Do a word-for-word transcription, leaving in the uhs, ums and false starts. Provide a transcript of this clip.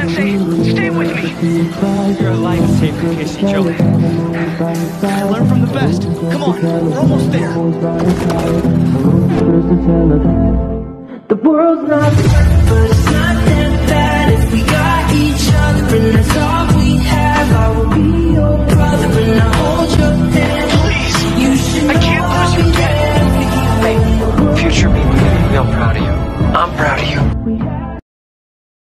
Sensei, stay with me. You're a lifesaver, Casey Joe. Learn from the best. Come on, we're almost there. The world's not perfect, but it's